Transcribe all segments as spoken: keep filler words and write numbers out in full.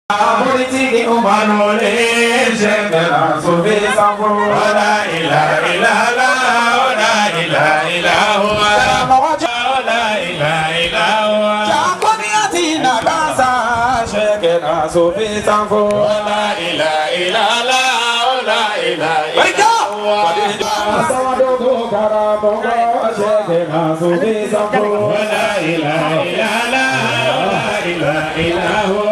Politiki umanole shekera sufi sampo la ilaha illallah la ilaha illallah la ilaha illallah Jakobiatina dansa shekera sufi sampo la ilaha illallah la ilaha illallah Sawadogo karamogo shekera sufi sampo la ilaha illallah la ilaha illallah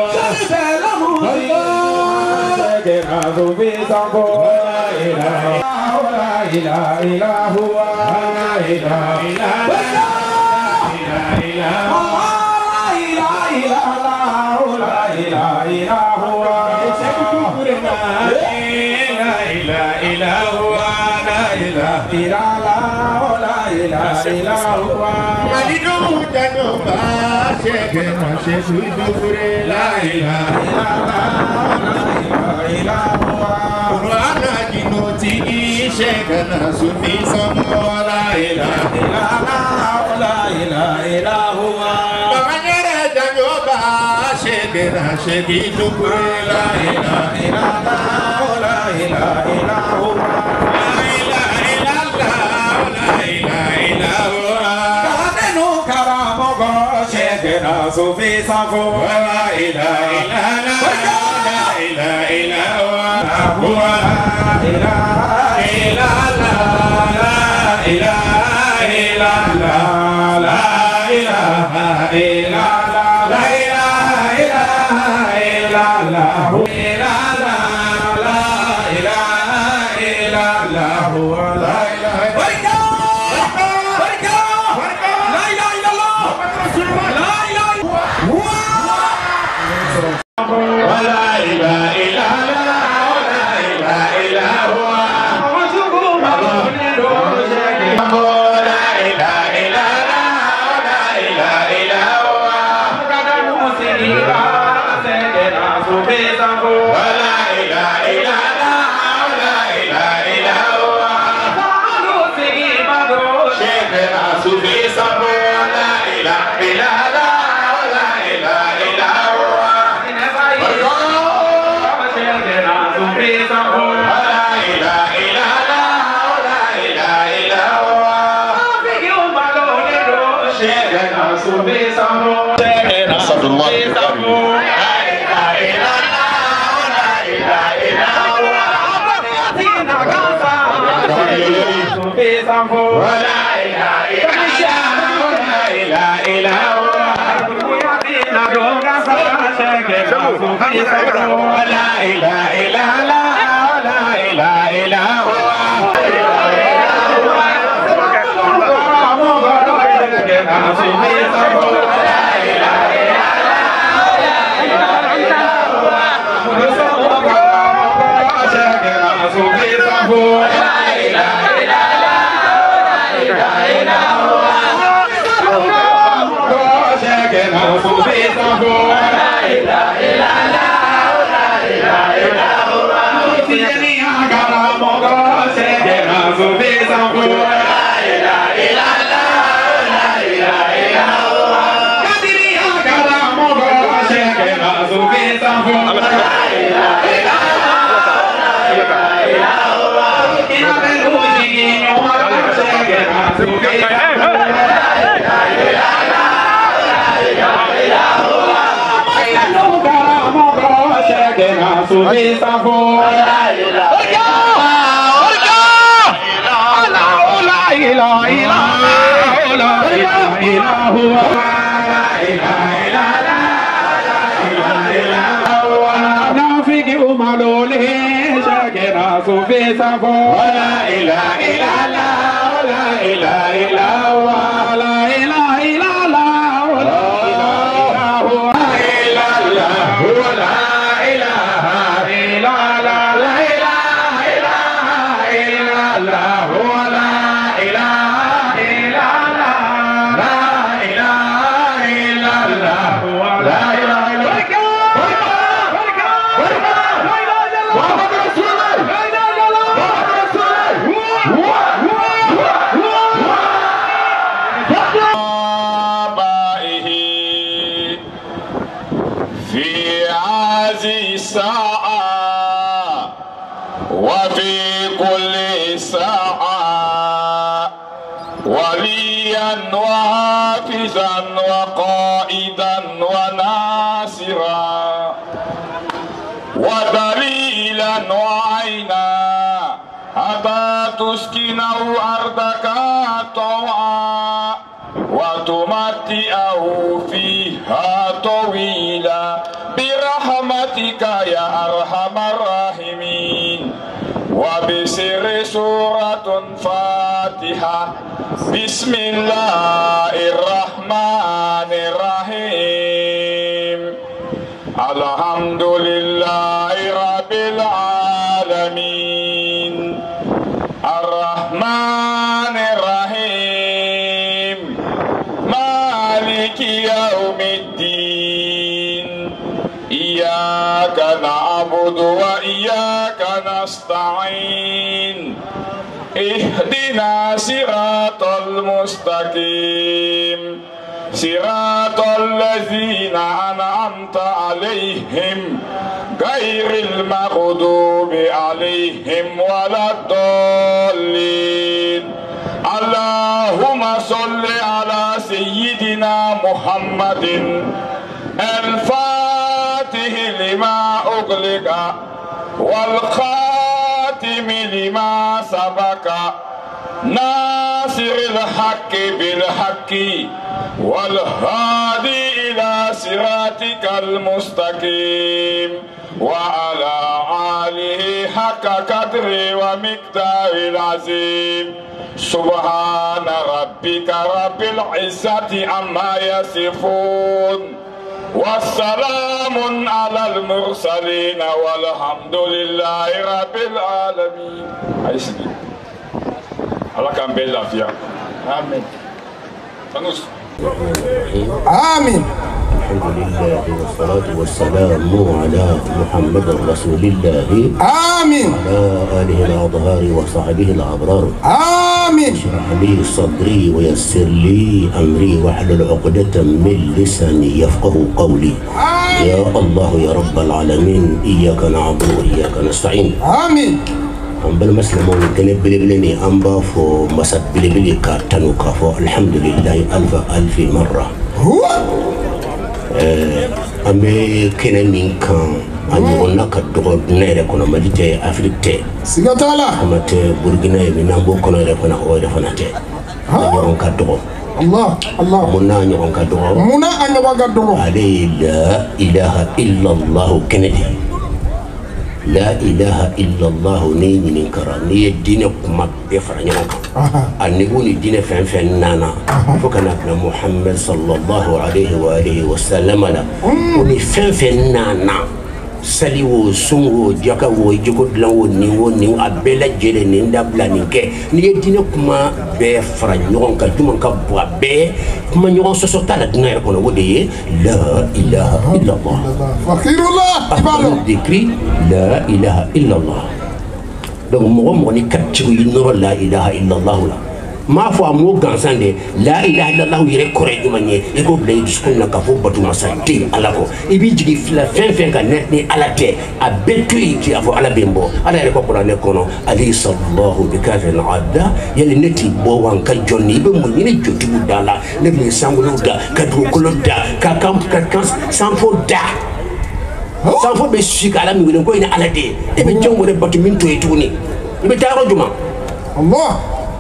Sufi sampo la ilaha la ilaha illallah la ilaha Shekana Sufi Sampo la ilaha illallah la ilaha illallah Bangare Jangoba Shekana Sheki Tukure la ilaha illallah la ilaha illallah la ilaha illallah la ilaha illallah Kadenu Karamogo Shekana Sufi Sampo la ilaha illallah la ilaha illallah la ilaha هذه الساعة وفي كل ساعة وليا وحافظا وقائدا وناصرا ودليلا وعينا حتى تسكنه أرضك طوعا وتمتعه فيها طويلا برحمتك يا أرحم الراحمين. وبسر سورة فاتحة. بسم الله الرحمن الرحيم. الحمد لله رب العالمين الرحمن الرحيم مالك يوم الدين إياك نعبد وإياك نستعين اهدنا صراط المستقيم صراط الذين أنعمت عليهم غير المغضوب عليهم ولا الضالين. اللهم صل على سيدنا محمد الفاتح لما أغلق والخاتم لما سبق ناصر الحق بالحق والهادي إلى صراطك المستقيم وعلى آله حق قدره ومقداره العظيم. سبحان ربك رب العزة عما يصفون والسلام على المرسلين والحمد لله رب العالمين. Allah kan bela fiya. Amin. Tanus. Amin. Alhamdulillah wassalatu wassalamu ala Muhammadin Rasulillah. Amin. Ala alihi al-adhari wa sahbihi al-abrar. Amin. Shrah li sadri wa yassir li amri wa hlul 'uqdatan min lisani yafqahu qawli. Ya Allah ya rabbal alamin iyyaka na'budu wa iyyaka nasta'in. Amin. Ambal Muslimun kene bilibili ni amba fo masat bilibili ka tanu ka fo alhamdulillah alfa alfi marra. Eh ambe kene min kan anu onaka dogo nere kono malite afrique sigatala amate burgina e mina bo kono re kono o re fanate anu on ka dogo Allah Allah munna anu on ka dogo muna anu on ka dogo la ilaha illa Allah kenedi La ilaha illallah ni ni kara ni dine kuma be fara ɲɔgɔn kan ani ko ni dine fɛn fɛn nana fo kana bila Muhammad sallallahu alaihi wa alihi wa sallam la ko ni fɛn fɛn nana sali wo sun wo jaka wo jogo dilan wo ni wo ni a bɛɛ lajɛlen ni dabila nin kɛ ni ye dine kuma bɛɛ fara ɲɔgɔn kan juma ka bɔ a bɛɛ kuma ɲɔgɔn sɔsɔ t'a la diɲɛ yɛrɛ kɔnɔ o de ye la ilaha illallah fakirullah ibalo décrit la ilaha illallah donc mɔgɔ mɔgɔ ni katigo yi nɔrɔ la ilaha illallah la m'a fɔ a mot gansan de la ilaha illallah yɛrɛ kɔrɔ ye jumɛn ye i ko bila i dusukun na k'a fɔ batumasa tɛ ala kɔ i b'i jigi fila fɛn fɛn kan ni ala tɛ a bɛɛ to yen k'a fɔ ala bɛ n bɔ ala yɛrɛ ka kuranɛ kɔnɔ ale sallallahu bi kafin abda yali ne t'i bɔ wa n ka jɔn ni i bɛ mun ɲini jotigiw da la ne bɛ sankolo da ka dugukolo da ka kan ka kan sanfo da sanfo bɛ si ka ala min wele ko nin ala de ye e bɛ jɔn wɛrɛ bato min to ye tuguni i bɛ taa yɔrɔ jumɛn Allah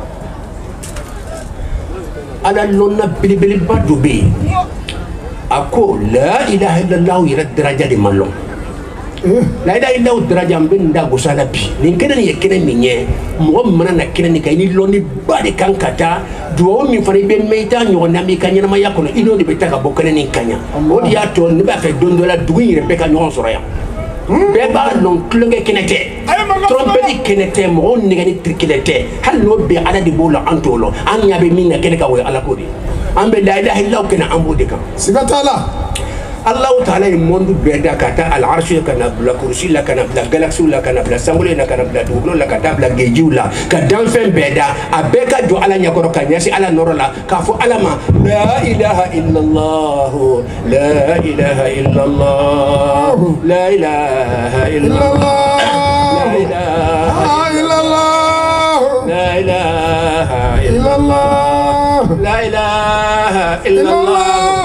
ala lonna belebeleba dɔ bɛ yen a ko la ilaha illallah yɛrɛ daraja de ma lɔn la ilaha illallah daraja n bɛ nin da gosi a la bi nin kɛnɛ nin ye kɛnɛ min ye mɔgɔ min mana na kɛnɛ nin kan i ni lɔnni ba de kan ka taa duwawu min fana i bɛ mɛn i t'a ɲɔgɔn na i ka ɲɛnamaya kɔnɔ i n'o de bɛ taa ka bɔ kɛnɛ nin kan yan o de y'a to ne b'a fɛ don dɔ la dugu in yɛrɛ bɛɛ ka ɲɔgɔn sɔrɔ yan bɛɛ b'a lɔn tulonkɛ kɛnɛ tɛ trompette kɛnɛ tɛ mɔgɔw nɛgɛni kɛnɛ tɛ hali n'o bɛ ala de b'o la an t'o lɔn an ɲɛ bɛ min na kɛnɛ kan o ye ala ko de an bɛ la ilaha illallah kɛnɛ an b'o de kan siga t'a la Allah Ta'ala ye monde bɛɛ da ka taa al-arshi ka na bila kursi la ka na bila galaxie la ka na bila sangole la ka na bila dugukolo la ka taa bila gejiw la ka danfɛn bɛɛ da a bɛɛ ka jɔ Ala ɲɛkɔrɔ ka ɲɛsin Ala nɔrɔ la k'a fɔ Ala ma la ilaha illallah la ilaha illallah la ilaha illallah la ilaha illallah la ilaha illallah la ilaha illallah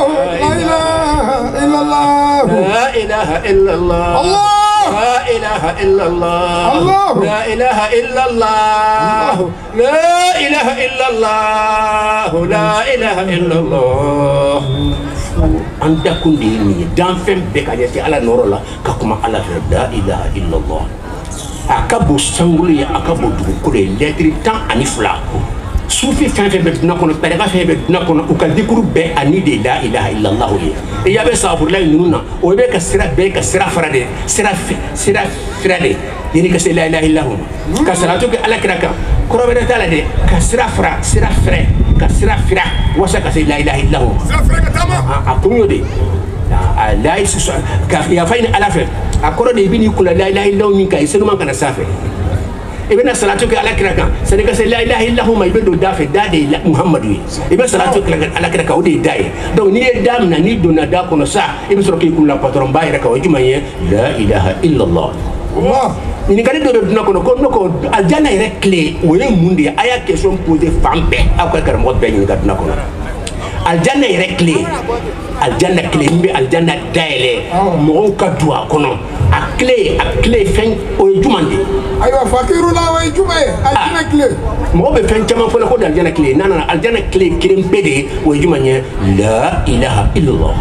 لا إله إلا الله لا إله إلا الله لا إله إلا الله لا إله إلا الله لا إله إلا الله أنت كن ديني دام فم بك أجلس على نور الله ككما على لا إله إلا الله أكبر سنغولي أكبر دكولي لتري تان أنيفلا sufi fɛn fɛn bɛ duna kɔnɔ pɛrɛga fɛn bɛ duna kɔnɔ u ka dikuru bɛɛ ani de la ilaha illallah ye e y'a bɛ sabafurula ninnu na o bɛ ka sira bɛɛ ka sira fara de sira sira fira de yeni ka se la ilaha illallah ma ka salatu kɛ alakira kan kɔrɔ wɛrɛ t'a la dɛ ka sira fara sira fɛrɛ ka sira fira wasa ka se la ilaha illallah a kun y'o de a layi ka yafa ɲini ala fɛ a kɔrɔ de i bɛ n'i kunna la ilaha illallah min kan i senuman kana sanfɛ i bɛna salatu kɛ alakira kan sani ka se la ilaha illallah ma i bɛ don da fɛ da de ye muhamadu ye i bɛ salatu kɛ alakira kan o de ye da ye donc n'i ye da minɛ n'i donna da kɔnɔ sa i bɛ sɔrɔ k'i kun la patron ba yɛrɛ kan o ye jumɛn ye la ilaha illallah ɲininkali dɔ bɛ duna kɔnɔ ko ne ko alijana yɛrɛ tile o ye mun de ye a y'a question posé fan bɛɛ aw ka karamɔgɔ bɛɛ ɲininka duna kɔnɔ alijana yɛrɛ tile alijana tile min bɛ alijana dayɛlɛ mɔgɔw ka don a kɔnɔ a tile a tile fɛn o ye jumɛn de ye ayiwa fakiru la o ye jumɛn ye alijana tile mɔgɔ bɛ fɛn caman fɔ la ko alijana tile n'a nana alijana tile kelen pe de ye o ye jumɛn ye la ilaha illallah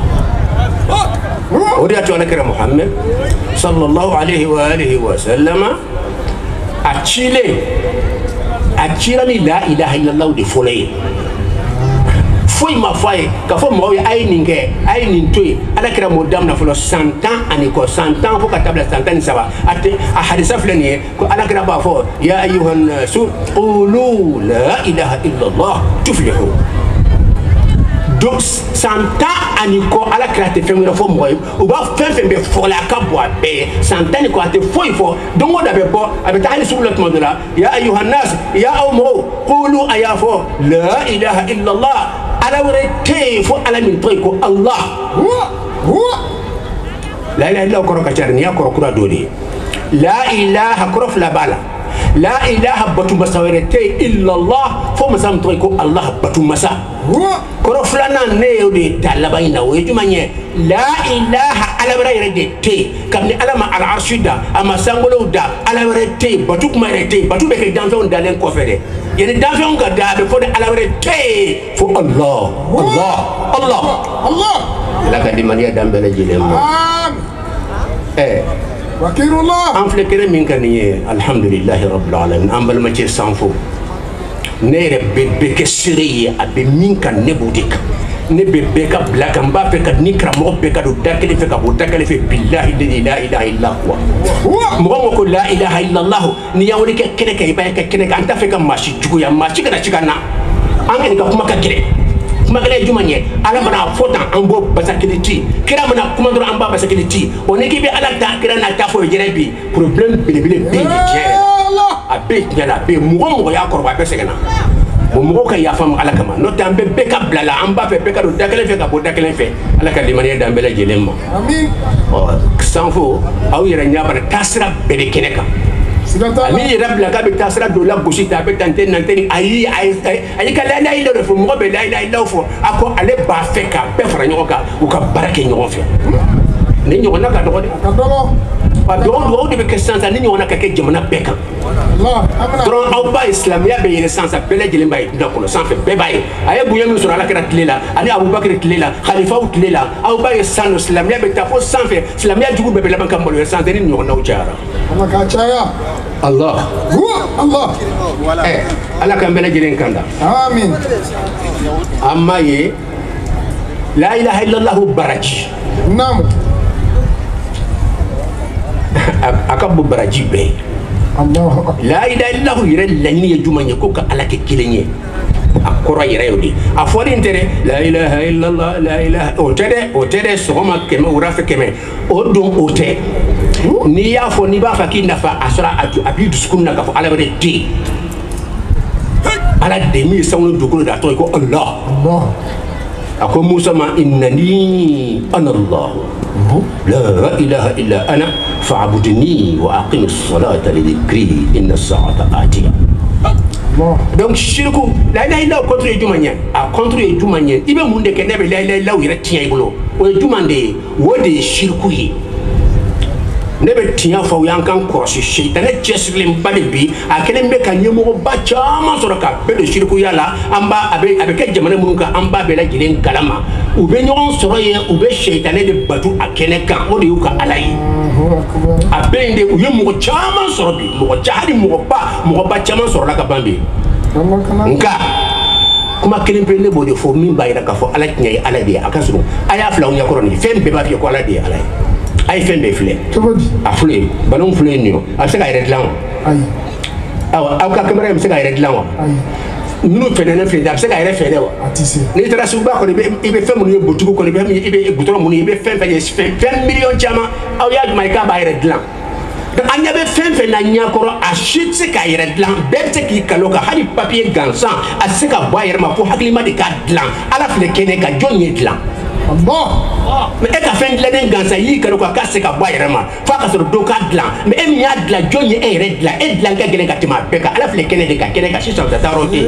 o de y'a to alakira Muhammad sallallahu alayhi wa alihi wa sallama a cilen a cira ni la ilaha illallah de fɔlɔ ye foyi ma fɔ a ye k'a fɔ mɔgɔw ye a ye nin kɛ a ye nin to yen alakira m'o daminɛ fɔlɔ san tan ani kɔ san tan fo ka taa bila san tan ni saba a tɛ a hadisa filɛ nin ye ko alakira b'a fɔ ya ayyuhan nasu qulu la ilaha illallah tuflihu donc san tan ani kɔ alakira tɛ fɛn wɛrɛ fɔ mɔgɔ ye u b'a fɛn fɛn bɛ fɔ la a ka bɔ a bɛɛ ye san tan ni kɔ a tɛ foyi fɔ don o don a bɛ bɔ a bɛ taa hali sugu la tuma dɔ la ya ayyuhan nas ya aw mɔgɔw qulu a y'a fɔ la ilaha illallah ala wɛrɛ tɛ yen fo ala min tɔgɔ ye ko Allah la ilaha illallah kɔrɔ ka ca dɛ nin y'a kɔrɔ kura dɔ de ye la ilaha kɔrɔ fila b'a la la ilaha batu masa wɛrɛ tɛ yen illallah fo masa min tɔgɔ ye ko Allah batu masa kɔrɔ filanan ne y'o de ta laban in na o ye jumɛn ye la ilaha ala wɛrɛ yɛrɛ de tɛ yen kabini ala ma al-arshi da a ma sangolow da ala wɛrɛ tɛ yen batu kuma yɛrɛ tɛ yen batu bɛ kɛ danfɛnw dalen kɔfɛ dɛ yani danfɛnw ka da a bɛ fɔ de ala wɛrɛ tɛ yen fo Allah Allah Allah Allah ala ka dimaniya dan bɛɛ lajɛlen ma ɛ wakirullah an filɛ kɛnɛ min ka nin ye alhamdulilahi rabbil alamin an balimacɛ sanfo ne yɛrɛ bɛ bɛɛ kɛ seere ye a bɛ min kan ne b'o de kan ne bɛ bɛɛ ka bila kan n b'a fɛ ka ni karamɔgɔ bɛɛ ka don da kelen fɛ ka bɔ da kelen fɛ bilahi de la ilaha illa huwa mɔgɔ ko ko la ilaha illallah ni y'an wele kɛ kɛnɛ kan i b'a ye ka kɛnɛ kan an t'a fɛ ka maa si juguya maa si kana ci ka na an kɔni ka kuma ka gɛlɛn kuma gɛlɛn ye jumɛn ye ala mana fɔ tan an b'o basa kelen ci kira mana kuma dɔrɔn an b'a basa kelen ci o ni k'i bɛ ala ta kira n'a ta fɔ yɛrɛ bi problème belebele bɛ yen tiɲɛ yɛrɛ a bɛ yen tiɲɛ la a bɛ yen mɔgɔ mɔgɔ y'a kɔrɔbaya a bɛɛ sɛgɛnna bon mɔgɔw ka yafa ma ala kama n'o tɛ an bɛ bɛɛ ka bila la an b'a fɛ bɛɛ ka don da kelen fɛ ka bɔ da kelen fɛ ala ka limaniya d'an bɛɛ lajɛlen ma ɔ sanfo aw yɛrɛ ɲɛ b'a la taasira bɛɛ de kɛnɛ kan ani yɛrɛ bila k'a bɛ taasira dɔ la gosi ta a bɛ tan tɛ nan tɛ ni ayi ayi ka la ilaha illallah de fɔ mɔgɔ bɛ la ilaha illallah fɔ a ko ale b'a fɛ ka bɛɛ fara ɲɔgɔn kan u ka baara kɛ ɲɔgɔn fɛ ni ɲɔgɔnna ka dɔgɔ dɛ a dɔgɔ dugawu de bɛ kɛ sisan ni ɲɔgɔnna ka kɛ jamana bɛɛ kan dɔrɔn aw b'a ye silamɛya bɛ yɛlɛ sisan bɛɛ lajɛlen b'a ye dunan kɔnɔ sanfɛ bɛɛ b'a ye a ye bonya min sɔrɔ ala kɛra tile la ani abubakar tile la khalifaw tile la aw b'a ye sisan silamɛya bɛ taa fo sanfɛ silamɛya jugu bɛɛ bɛ laban ka maloya sisan ni ɲɔgɔnnaw cayara ala ka caya Allah Allah ɛ ala k'an bɛɛ lajɛlen kan da amin an m'a ye la ilaha illallah baraji naam a ka bon baraji bɛɛ ye la ilaha illallah yɛrɛ laɲini ye jumɛn ye ko ka ala kɛ kelen ye a koro yere yodi afori intere la ilaha illallah la ilaha o tede o tede soma keme urafe keme o don o te ni ya fo ni ba fa ki nafa asra abi duskun na ka fo ala bade ti ala demi sawno dukulo da to ko Allah Allah ako Musa ma innani ana Allah la ilaha illa ana fa'budni wa aqim as-salata li dhikri inna as-sa'ata atiya. Donc shirku la ilaha illa contre jumanya a contre jumanya ibe munde ke nebe la ilaha illa yire tiya ibolo o jumande wode shirku yi nebe tiya fa yankan korosi shaytan jeslim balibi a kelen be kan yemo ba chama soro ka be de shirku yala amba abe abe ke jamana mun ka amba be la gilen kalama u be nyon soro ye u be shaytan de batu a kene kan o de yuka alayi a be inde u yemo chama soro bi mo jahari mo ba mo ba chama soro la ka bambi nka kuma kelen pe ne bo de fo min bayira ka fo ala tinya ala de akasuru aya fla unya koroni fem be ba fi ko ala de ala ay fembe fle a fle balon fle ni a se ka yere dilan ay aw aw ka camera se ka yere dilan wa ay nu fene ne fle da se ka yere fele wa atise ni tara su ba ko be ibe fem ni botugo ko be ibe butoro mu ni ibe fem fe fem million jama aw ya ma ka ba yere dilan anya be fem fe na nya koro a shit se ka yere dilan be te ki kaloka hali papier gansan a se ka ba yere ma fo hakli ma de ka dilan ala fle kene ka jonye dilan Allah mais e ka fen dilan gansa yi kalo ka ka se ka boy rema fa ka so do ka dilan mais e mi ad la jonye e red la e dilan ka gele ka tima beka ala fle kene de ka kene ka six cents tarote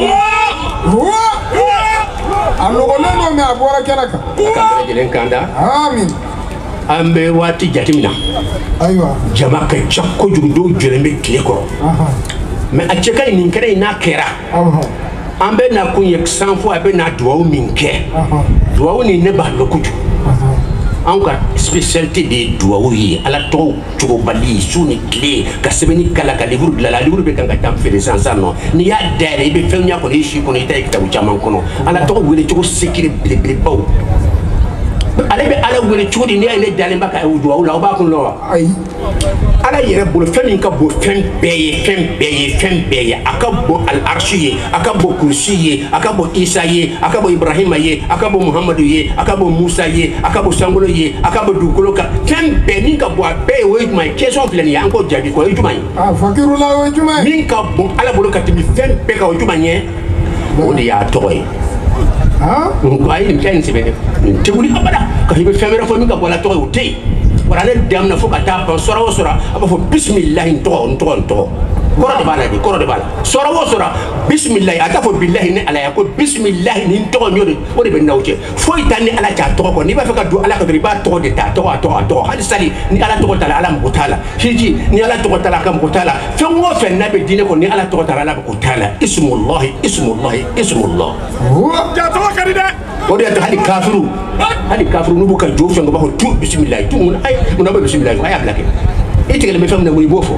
allo gono me abora kala ka ka gele kanda amin ambe wati jatimina aywa jama ka chakko jugo jurembe kile ko aha mais a cheka ni kere na kera aha ambe na kunye cent fois abe na duwa minke duwa ni ne ba lokuju anka spécialité de duwa yi ala to to bali suni clé ka sebeni kala ka livre de la livre be kanga tam fere sansa no ni ya dere be fenya ko ni shi ko ni tay kitabu chaman kono ala to wele to sekire ble ble baw ala be ala wele to ni ne dale mbaka e duwa la ba ko no ay ala yere bolo femi ka bo fem beye fem beye fem beye akabo al arshi akabo kursi akabo isa ye akabo ibrahim ye akabo muhammad ye akabo musa ye akabo sangolo ye akabo dukolo ka fem be ni ka bo be we my question plan ya anko jabi ko jumai ah fakiru la we jumai min ka bo ala bolo ka timi fem be ka jumai o de ya toy ha ko ay ni tan sebe te wuli abada ka hibe femera fo min ka bo la toy o te warane damna fo kata pa sora wo sora aba fo bismillah to to to koro de bala di koro de bala sora wo sora bismillah ata fo billahi ni ala ya ko bismillah ni to nyode o de be nawje fo itani ala ta to ko ni ba fe ka du ala ka riba to de ta to to to hadi sali ni ala to tala ala mo tala hiji ni ala to tala kam ko tala fe wo fe na be dine ko ni ala to tala ala ko tala ismullah ismullah ismullah ja to kadi de o de hadi kafiru hadi kafiru nu buka jo fe ngo ba ko tu bismillah tu mun ay mun ba bismillah ay ablake e tegele me fam na woni bofo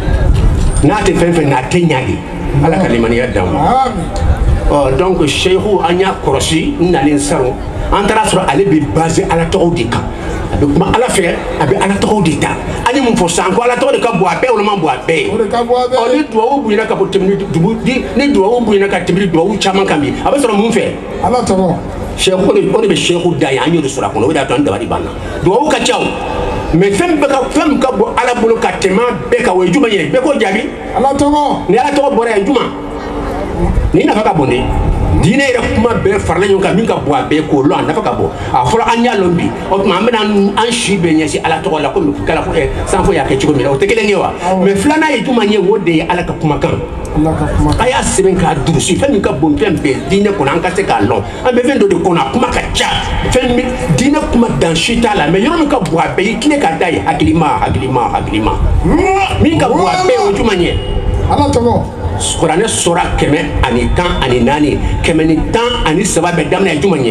na te fen fen na tenyagi ala kalimani yadam amin oh donc cheikhu anya korosi nalin saro antara sura ale bi base ala tawdika abi kuma ala fe abi ala tawdita ani mun fo sanko ala tawdika bo abe wala man bo abe o ni do wo bu ina ka potemni dubu di ni do wo bu ina ka temri do wo chama kambi abi sura mun fe ala tawo cheikhu ni o be cheikhu da ya anyo sura kono wada tan da bari banna do wo ka chaw mais fem be ka fem ka bo ala bolo ka tema be ka we juma ye be ko jabi ala tawo ni ala tawo bore juma ni na ka bonde dine ere kuma be farla nyon ka min ka bo abe ko lo na ka bo a fora anya lombi o ma me nan an shi be nyesi ala to la ko kala ko e san fo ya ke chiko mi o tekele nyewa me flana e juma nye wode ala ka kuma kan ala ka kuma aya seben ka durusi fe min ka bo fem be dine ko nan ka se ka lo an be vendo de ko na kuma ka cha fe mi dine kuma dan shita la me yoro mi ka bo abe kile ka dai aglima aglima aglima min ka bo abe o juma nye ala to Qur'an sura keme ani tan ani nani keme ni tan ani saba be damna jumanye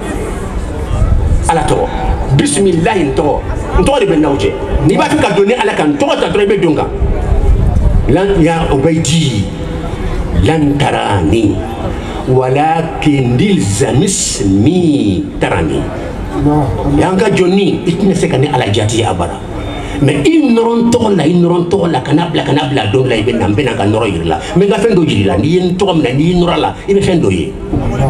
ala to bismillah to to de be nawje ni ba ka donner ala kan to ta to be donga lan ya ubaydi lan tarani walakin dil zamismi tarani yanga joni itne se kan ala jati abara mais in noron to la in noron to la kana bla kana bla do la ibe na mbena ka noro yirla mais ga fen do yirla ni in to na ni nora la ibe fen do yi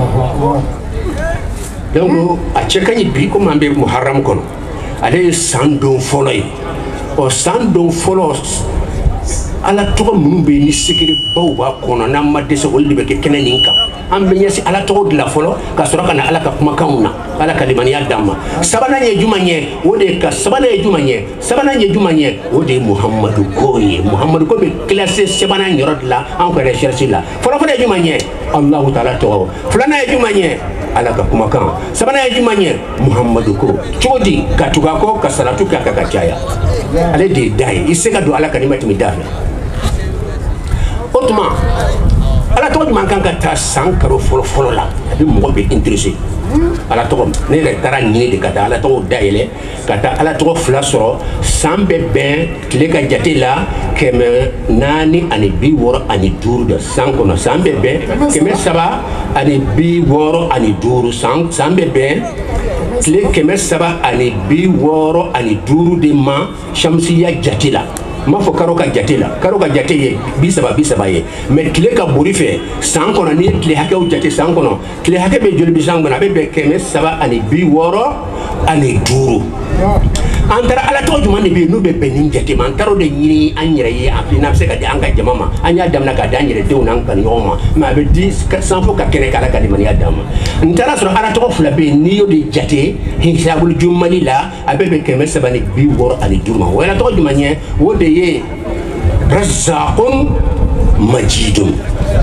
donc a chekani bi ko mambe muharram kono ale sando folay o sando folos ala to mun be ni sikiri baw ba kono na ma de so wolde be ke kenen ka ambe nyasi ala to de la folo ka sura kana ala ka kuma kauna ala ka limani adama sabana ye jumanye wode ka sabana ye jumanye sabana ye jumanye wode muhammadu koye muhammadu ko be classé sabana nyorod la en ko recherche la folo folo ye jumanye allah taala to fulana ye jumanye ala ka kuma kan sabana ye jumanye muhammadu ko chodi ka tuga ko ka salatu ka ka kaya ale de dai iseka do ala ka nimati midafa autrement ala to man kan ka ta sankaro folo folo la bi mo be intéressé ala to ne le tara ni de kata ala to daile kata ala to fla soro sambe ben le ka jati la keme nani ani bi woro ani duru de sanko no sambe ben keme saba ani bi woro ani duru sang sambe ben le keme saba ani bi woro ani duru de ma shamsiya jati la ma fo karo ka jate la karo ka jate ye bi saba bi saba ye mais tile ka buri fe san kono ni tile hake o jate san kono tile hake be joli bi san kono be be keme saba ani bi woro ani duru antara ala to juma ni bi no be benin jate man taro de nyini anyere ye afina se ka de anga jamama anya damna ka danyere de unan kan yoma ma be di san fo ka kene kala ka di mani adama ntara so ala to fula be ni yo de jate hisabul jumali la abe be keme saba ni bi woro ani duru wala to juma nye wode ye razzaqun majidun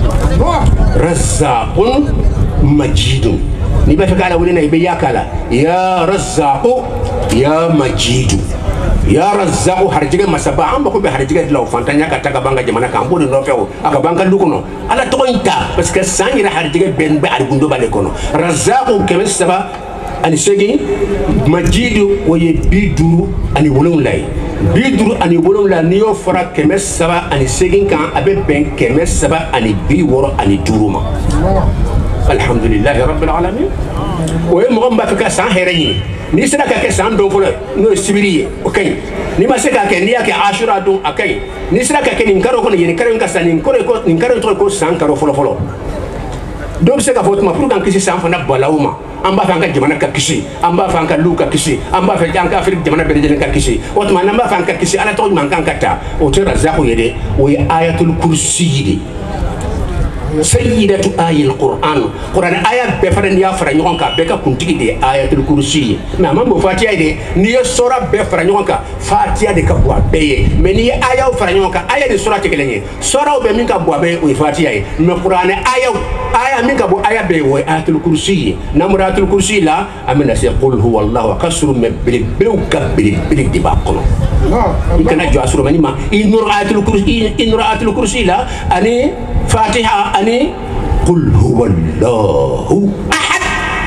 razzaqun majidun ni ba fekala woni na ibe yakala ya razzaqu ya majidu ya razzaqu harjige masaba amba ko be harjige law fantanya ka taga banga jamana ka mbodi no fewo aka banga lukono ala to inta parce que sangira harjige ben be argundo bale kono razzaqu kebe saba ani segi majidu woye biduru ani wolon lay biduru ani wolon la niyo fora keme saba ani segi kan abe ben keme saba ani bi woro ani duruma alhamdulillah rabbil alamin woye mo ngamba ka san hereñi ni sera ka ke san don folo no sibiriye okay ni ma se ka ke ni yake ashura don akai ni sera ka ke ni karo ko ni karo ka san ni koro ko ni karo to ko san karo folo folo do se ka fotuma pour kan kisi san fana balawuma amba fa kan jamana ka kisi amba fa kan luka kisi amba fa kan ka afrique jamana bele ka kisi otuma namba fa kan kisi ala to man kan kata o tera zako yede o ayatul kursi sayyidatu ayil qur'an qur'an ayat be fara niya fara ñon ka be ka kuntigi de ayatul kursi mais amam fatiha de ni sura be fara ñon ka fatiha de ka bo be mais ni aya fara ñon ka aya de sura te kelenye sura be min ka bo be o fatiha mais qur'an aya aya min ka bo aya be o ayatul kursi namratul kursi la amina se qul huwallahu kasru me bil bil ka bil bil di ba kono kana jo asuru mani ma inur ayatul kursi inur ayatul kursi la ani fatiha ani qul huwallahu ahad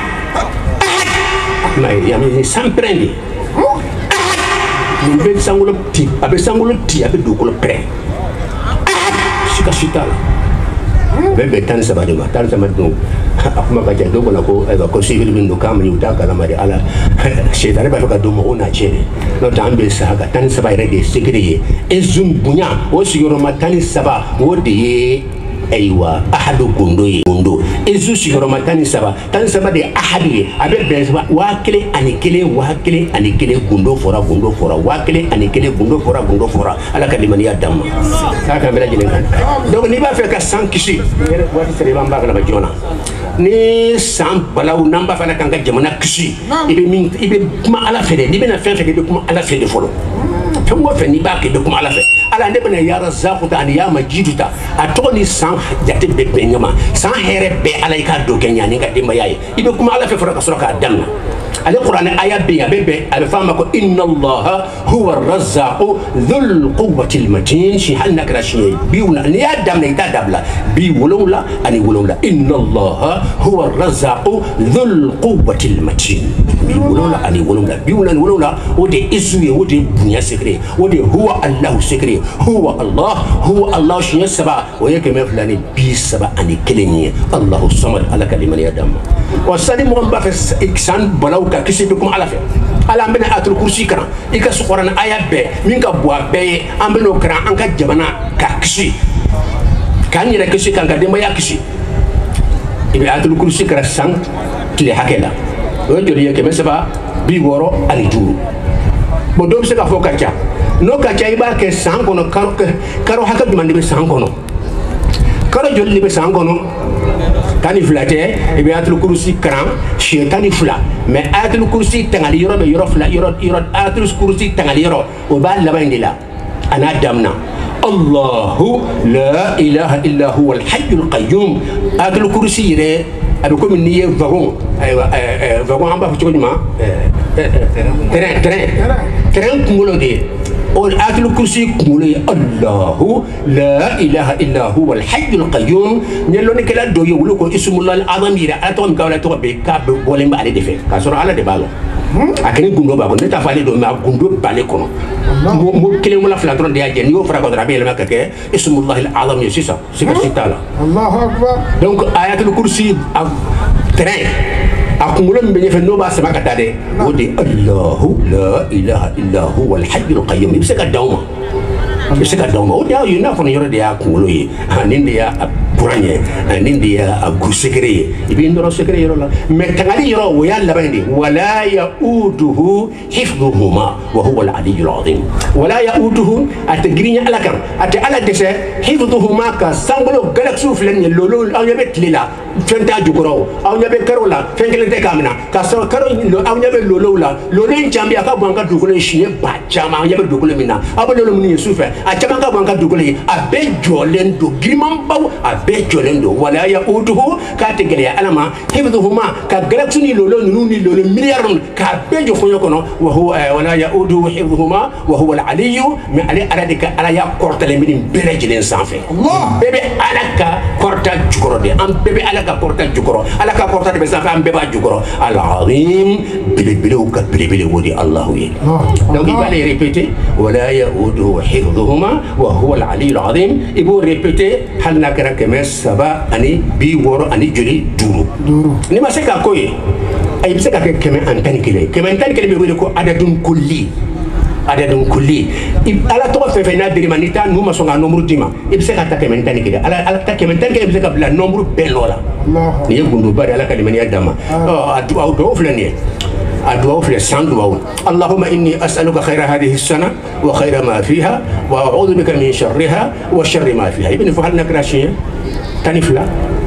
ahad mais yami sans prendi ahad be sangulo ti abe sangulo ti abe dokulo pre ahad sika sitala bebe tan sabade ma tan sabade no akuma ka jado ko ko e ko civil bin do kam ni uta kala mari ala shedare ba ka do mo ona chene no tambe sa ka tan sabade de sikriye ezum bunya o sigoro ma tan saba wodi aywa ahadu gundo gundo ezu sigoro ma tan saba tan saba de ahadu abe ben saba wakile ani kele wakile ani kele gundo fora gundo fora wakile ani kele gundo fora gundo fora ala kalimani ya damma ka ka bela jelen kan donc ni ba fe ka san kisi wati sere ba mbagala ba jona ni san balaw namba fana kan ka jamana kisi ibe min ibe kuma ala fede ni bena fe fe de kuma ala fede folo fengo fe ni ba ke de kuma ala fe ala ne bena ya razzaqu ta ani ya majidu ta atoni san jate be benyama san here be ala ka do kenya ni ka dimba yayi ibe kuma ala fe fora ka sura ka damna ale qur'an aya be ya bebe ala fama ko inna allaha huwa ar-razzaqu dhul quwwati al-matin shi halna krashi biuna ni ya damna ita dabla bi wolowla ani wolowla inna allaha huwa ar-razzaqu dhul quwwati al-matin bi wolowla ani wolowla biuna ni wolowla ode isuye ode bunya sekre ode huwa allah sekre huwa allah huwa allah shi saba wa yake me fulani bi saba ani kelenye allah samad ala kalimani adam o sani mo ba fe san balaw ka kisi be kuma ala fe ala mbena atul kursi kana ika su qur'an aya be min ka bo be ambeno kran an ka jabana ka kisi kan yira kisi kan ka de maya kisi ibe atul kursi kara san tile hakela o jori yake be saba bi woro ali juru bo do se ka fo ka cha no ka cha iba ke san kono karo karo hakka dumande be san kono karo joli be san kono kani flate e be atul kursi kran shetani fula mais atul kursi tangali yoro be yoro fula yoro yoro atul kursi tangali yoro o ba labandila ana damna الله لا إله إلا هو الحي القيوم أكل كرسي re أبكم النية فغون أيوة فغون عم بفتح جماعة ترين ترين ترين كمولو دي أول أكل كرسي كمولي الله لا إله إلا هو الحي القيوم نلون كلا دو يقولوا اسم الله العظيم يرى أتوم كولا توه بكاب بولم على دفع كسر على دبالو akini gundo ba ko neta fali do ma gundo bale kono mo kele mo la flatron de ajen yo fra ko drabe le makake ismullah al azam yusisa sika sitala Allahu akbar. donc ayatul kursi train akumulo mbe fe no ba sama kata de wodi allah la ilaha illa huwa al hayy al qayyum bisaka dawma bisaka dawma o da yuna fo yoro de akumulo yi ninde ya puranye ninde ya agusekere ibi ndoro sekere yoro la metangali yoro wo yalla bandi wala yauduhu hifdhuhuma wa huwa al aliy al azim wala yauduhu atagrinya alakam ate ala dese hifdhuhuma ka sangolo galaxy flen lolo aw yabe tlila fenta jugoro aw yabe karola fenkele te kamna ka so karo aw yabe lolo la lolo njambi aka bwanka dugolo shiye ba chama yabe dugolo mina abo lolo muni yusufa a chama ka bwanka dugolo abe jolendo gimam baw abe jolendo wala yauduhu ka tegele alama hifdhuhuma ka galaxy ni lolo nuni lolo milliard ka be jo fonyo kono wa huwa wala yauduhu hifdhuhuma wa huwa al aliy mi ali aladika ala ya kortale min bere jilen sanfe allah bebe alaka korta jugoro de am bebe alaka korta jugoro alaka korta de sanfe am beba jugoro al azim bile bile ka bile bile wodi allah wi donc il va les répéter wala yauduhu hifdhuhuma wa huwa al aliy al azim ibo répéter hal nakara kemes saba ani bi woro ani joli duru duru ni ma se ka koye ay bisa ka keme antani kile keme antani kile be wele ko adadun kulli adadun kulli ala to fe fe na diri manita nu ma songa nombre dima ibisa ka ta keme antani kile ala ala ta keme antani kile bisa ka bla nombre belola ni yegundu bari ala kalimani adama adu au do flani الدعاء في السان دعاء اللهم إني أسألك خير هذه السنة وخير ما فيها وأعوذ بك من شرها وشر ما فيها ابن فهلنا كراشية تنفلا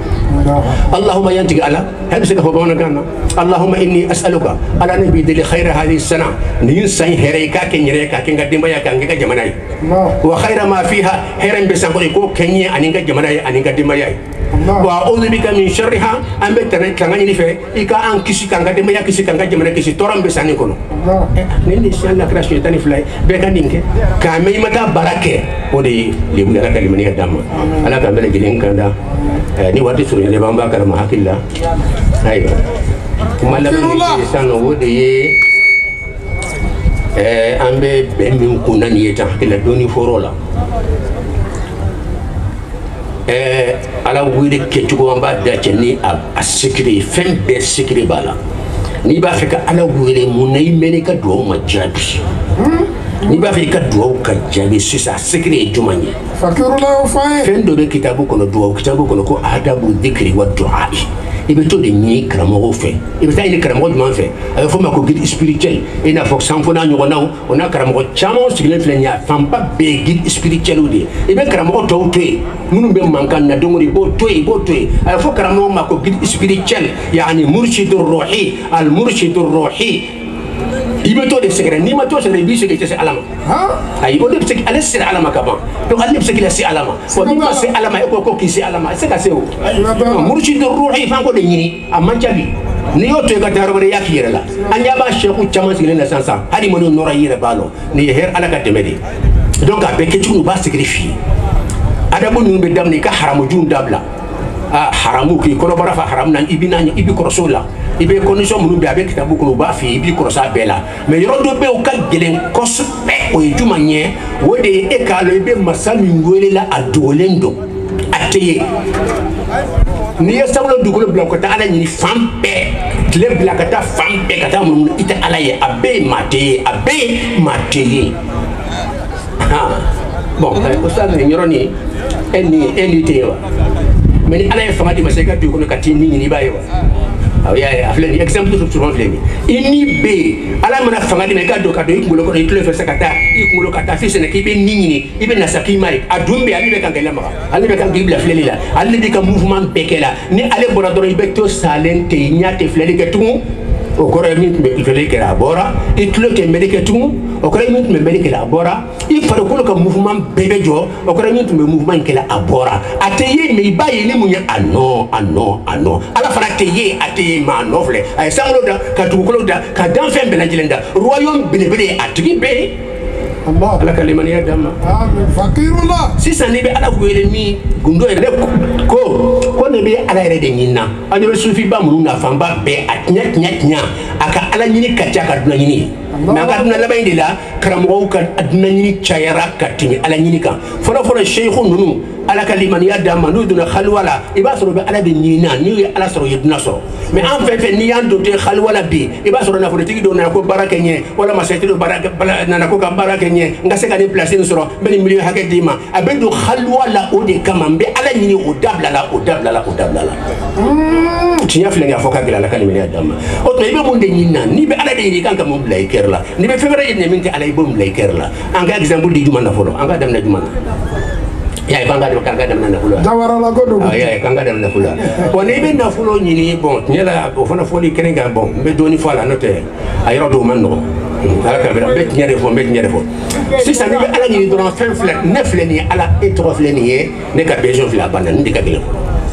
اللهم ينتج على هبسك فبونا كنا اللهم إني أسألك على نبي دل خير هذه السنة نينسان هريكا كنيريكا كنجا دمبايا كنجا جماناي وخير ما فيها هرم بسانكو كنيا أنينجا جماناي أنينجا دمبايا وأعوذ بك من شرها أم بترى كنغني نفع إيكا أن كيسي كنغا دمبايا كيسي كنغا جماناي كيسي تورم بساني كنو نيني سيان لا كراش يتاني فلاي بكانينك كامي متى بركة ودي ليبغى لك لمني قدام أنا كمل جلين كندا ni wati suru le bamba kala ma hakilla aywa kuma la ni sano wode ye eh ambe bembi kunani yeta hakilla doni forola eh ala wile ke tugo amba da chenni a secret fen be secret bala ni ba feka ala wile munay meni ka do ma jabi ni ba feka do ka jabi sisa secret jumanye fakiruna ufai fendo be kitabu kono do kitabu kono ko adabu dhikri wa du'a ibe to de ni kramo fe ibe tay ni kramo man fe ay fo mako guide spirituel ina fo sanfona nyogo naw ona kramo chamo sigile flenya fampa be guide spirituel odi ibe kramo to to munu be mankan na domori bo to bo to ay fo kramo mako guide spirituel yani murshidur ruhi al murshidur ruhi ibe to de segre ni ma to segre bi segre ci alama ha ay o de segre ala sir alama ka ban to al segre ci alama ko ni ma ci alama ko ko ki ci alama c'est ka sew murshid ruhi fa ko de nyini amma jabi ni yo to ga daro bare yak yere la anya ba sheikhu chama segre na sansa hadi mo no yere balo ni her ala ka temedi donc a be ke tu ba sacrifier adabu nu be damni ka haramu jum dabla ah haramu ki ko bara fa haram nan ibina ibi ko rasulullah ibe condition munu be avec kitabu ko ba fi ibi ko sa bela mais yoro do be o ka gelen ko spe o juma nye wode e ka lo ibe masami ngole la adolendo ateye ni ya sablo dugolo bla ko ta ala ni fampe tile bla ka ta fampe ka ta mun ita ala ye abe mate abe mate ha bon ko sa ni yoroni eni eni tewa mais ala ye fanga di maseka du ko ka tini ni bayo aw ya afle ni exemple tout souvent flemi ini be ala mana fanga di meka do ka do ikmulo ko itlo fe sakata ikmulo kata fi sene ki be nini ibe na sakimai adumbe ali be kan gela ma ali be kan bibla fleli la ali be kan mouvement bekela ni ale bora do ibe to salente nyate fleli ke tumu o kore min be fleli ke la bora itlo ke melike tumu o kore min be melike la bora i faro ko ka mouvement bebe jo o kore min be mouvement ke la abora ateye me baye ni munya ano ano ano ala fara teye ateye ma novle ay sanglo da ka tukolo da ka dan fem be na jilenda royaume bele bele atigi be Allah ala kalimani ya dama amin fakirullah si sani be ala wele mi gundo ere ko ko ne be ala ere de nyina ani be sufi ba munu na famba be atnya tnya tnya aka ala nyini kacha ka duna nyini ma ka duna la bayndi la karamo ka aduna nyini chayara ka timi ala nyini ka folo folo sheikhu nunu ala kalimani ya dama nu duna khalwala iba soro be ala de nyina ni ala soro yeduna soro mais en fait ni yando te khalwala bi iba soro na folo tigi do na ko baraka nye wala masayti do baraka na ko ka baraka nye ngase ka ni place ni soro be ni million haket dima abedo khalwala o de kamambe ala nyini o dabla la o dabla la o dabla la tiya fle nga foka gila la kalimani ya dama o to ibe mun de nyina ni be ala de ni kan ka mo blay kerla ni be fevre ni minti ala ibo blay kerla anga example di juma na folo anga dem na juma ya banga de kanga dem na folo jawara la godo ah ya kanga dem na folo on ibe na folo nyini bon nyela o fona foli kenenga bon be doni fala note ayro do man no ala ka be bet nyere fo bet nyere fo si ça ni be ala ni do fin flet neuf le ni ala et trois flet ni ne ka bejo fla bana ndi ka gele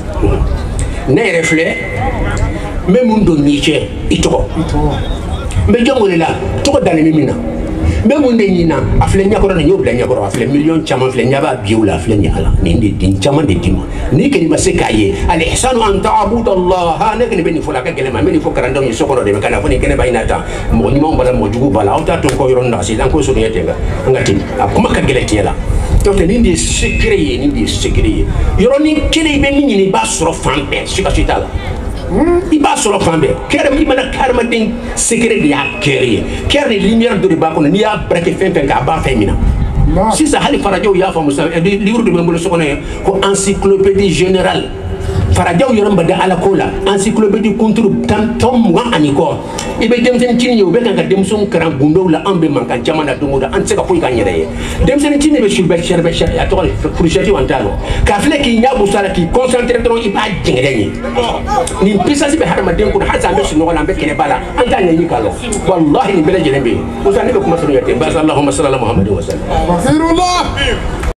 ne refle me mundo niche ito me jongole la to dale mimina me munde nyina afle nyakoro na nyobla nyakoro afle million chama fle nyaba biula afle nyala ni ndi din chama de dima ni ke ni masekaye al ihsanu an ta'budu allah ha ne ke ni beni fola ka gele ma me ni fokara ndo ni sokoro de kana foni kene bayinata mo ni mo bala mo jugu bala auta to ko yoronda si dan ko so yete nga ngati kuma ka gele tiela donc ni ndi secret ni ndi secret yoroni kele be ni ni ba soro fambe sika sitala il va sur le fambe kere mi mana karma den secret de ya kere kere lumière de ba ko ni ya breke fen fen ka ba femina si ça hali farajo ya fa musa livre de mbolo sokone ko encyclopédie générale farajo yoramba de ala kola encyclopédie contre tam tom wa aniko ibe dem sen tini yo be kan ka dem son kran gundo la ambe man kan jamana dongo da an seka ko kan yere dem sen tini be shurbe sherbe sher ya to furishati wantalo ka fle ki nyabu sala ki concentré don iba jingere ni ni pisasi be harma den ko hasa be sunu wala be kene bala an ta ni kalo wallahi ni bele jelembe usani be kuma sunu yate ba sallallahu alaihi wa sallam muhammadu wa sallam fakirullah